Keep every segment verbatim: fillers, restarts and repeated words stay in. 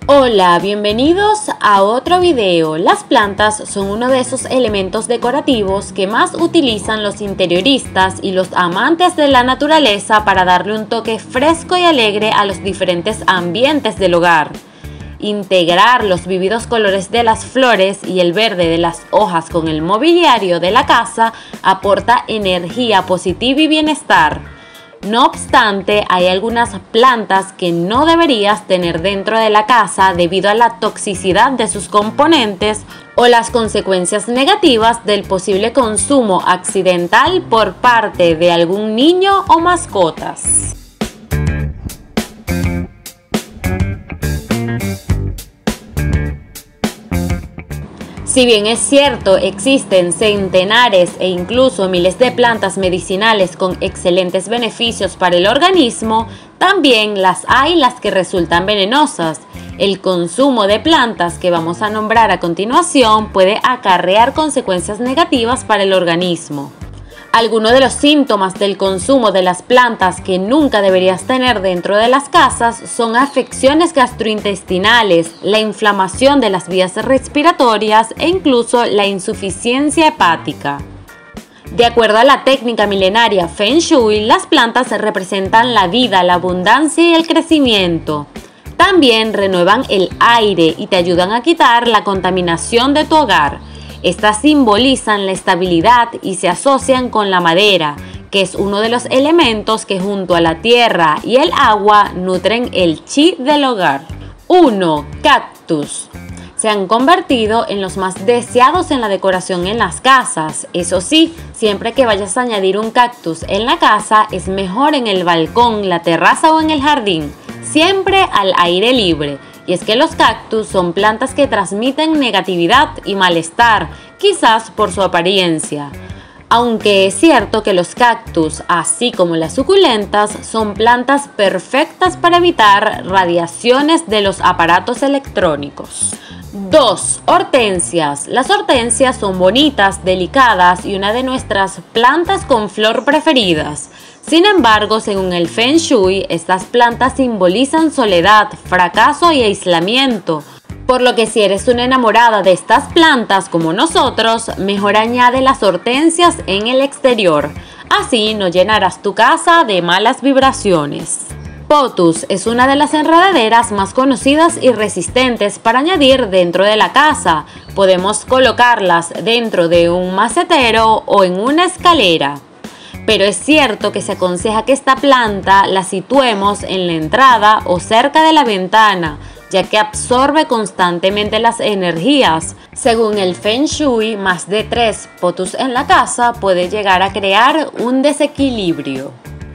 Hola, bienvenidos a otro video. Las plantas son uno de esos elementos decorativos que más utilizan los interioristas y los amantes de la naturaleza para darle un toque fresco y alegre a los diferentes ambientes del hogar. Integrar los vívidos colores de las flores y el verde de las hojas con el mobiliario de la casa aporta energía positiva y bienestar. No obstante, hay algunas plantas que no deberías tener dentro de la casa debido a la toxicidad de sus componentes o las consecuencias negativas del posible consumo accidental por parte de algún niño o mascotas. Si bien es cierto, existen centenares e incluso miles de plantas medicinales con excelentes beneficios para el organismo, también las hay las que resultan venenosas. El consumo de plantas que vamos a nombrar a continuación puede acarrear consecuencias negativas para el organismo. Algunos de los síntomas del consumo de las plantas que nunca deberías tener dentro de las casas son afecciones gastrointestinales, la inflamación de las vías respiratorias e incluso la insuficiencia hepática. De acuerdo a la técnica milenaria Feng Shui, las plantas representan la vida, la abundancia y el crecimiento. También renuevan el aire y te ayudan a quitar la contaminación de tu hogar. Estas simbolizan la estabilidad y se asocian con la madera, que es uno de los elementos que junto a la tierra y el agua nutren el chi del hogar. uno. Cactus. Se han convertido en los más deseados en la decoración en las casas. Eso sí, siempre que vayas a añadir un cactus en la casa, es mejor en el balcón, la terraza o en el jardín, siempre al aire libre. Y es que los cactus son plantas que transmiten negatividad y malestar, quizás por su apariencia. Aunque es cierto que los cactus, así como las suculentas, son plantas perfectas para evitar radiaciones de los aparatos electrónicos. dos. Hortensias. Las hortensias son bonitas, delicadas y una de nuestras plantas con flor preferidas. Sin embargo, según el Feng Shui, estas plantas simbolizan soledad, fracaso y aislamiento. Por lo que si eres una enamorada de estas plantas como nosotros, mejor añade las hortensias en el exterior. Así no llenarás tu casa de malas vibraciones. Pothos es una de las enredaderas más conocidas y resistentes para añadir dentro de la casa. Podemos colocarlas dentro de un macetero o en una escalera. Pero es cierto que se aconseja que esta planta la situemos en la entrada o cerca de la ventana, ya que absorbe constantemente las energías. Según el Feng Shui, más de tres pothos en la casa puede llegar a crear un desequilibrio.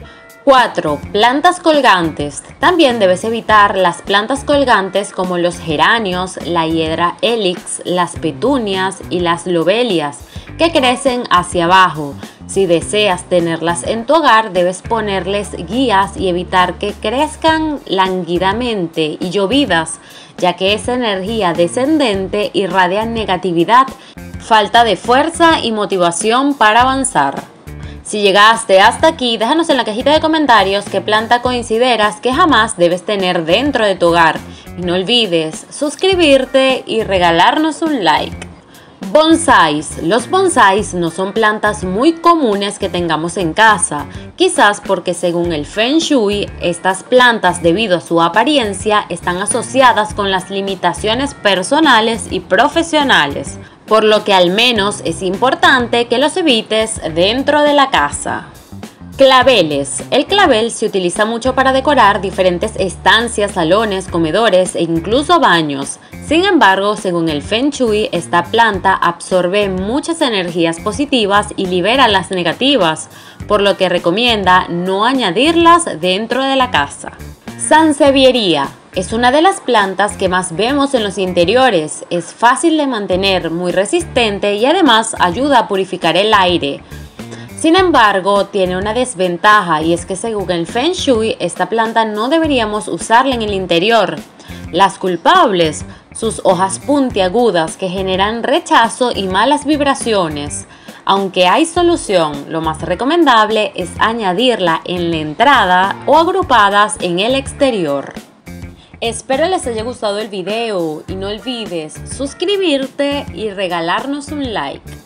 cuatro. Plantas colgantes. También debes evitar las plantas colgantes como los geranios, la hiedra helix, las petunias y las lobelias, que crecen hacia abajo. Si deseas tenerlas en tu hogar, debes ponerles guías y evitar que crezcan lánguidamente y llovidas, ya que esa energía descendente irradia negatividad, falta de fuerza y motivación para avanzar. Si llegaste hasta aquí, déjanos en la cajita de comentarios qué planta consideras que jamás debes tener dentro de tu hogar. Y no olvides suscribirte y regalarnos un like. Bonsáis. Los bonsáis no son plantas muy comunes que tengamos en casa, quizás porque según el Feng Shui, estas plantas debido a su apariencia están asociadas con las limitaciones personales y profesionales, por lo que al menos es importante que los evites dentro de la casa. Claveles. El clavel se utiliza mucho para decorar diferentes estancias, salones, comedores e incluso baños. Sin embargo, según el Feng Shui, esta planta absorbe muchas energías positivas y libera las negativas, por lo que recomienda no añadirlas dentro de la casa. Sansevieria. Es una de las plantas que más vemos en los interiores. Es fácil de mantener, muy resistente y además ayuda a purificar el aire. Sin embargo, tiene una desventaja y es que según el Feng Shui, esta planta no deberíamos usarla en el interior. Las culpables, sus hojas puntiagudas que generan rechazo y malas vibraciones. Aunque hay solución, lo más recomendable es añadirla en la entrada o agrupadas en el exterior. Espero les haya gustado el video y no olvides suscribirte y regalarnos un like.